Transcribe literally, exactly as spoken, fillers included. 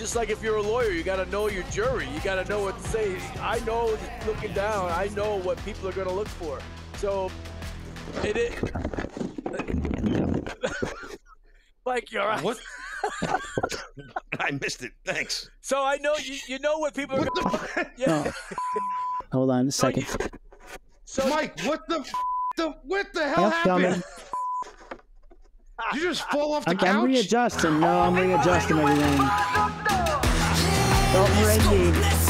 just like if you're a lawyer, you got to know your jury. You got to know what to say. I know, looking down, I know what people are going to look for. So, it is. Mike, you're right. What? I missed it. Thanks. So I know you. You know what people are going to. Yeah. Oh. Hold on a second. So you, so Mike, what the, the what the hell Yep, happened? coming. Did you just fall off the Okay, couch? I'm readjusting. No, I'm readjusting everything. Don't ready.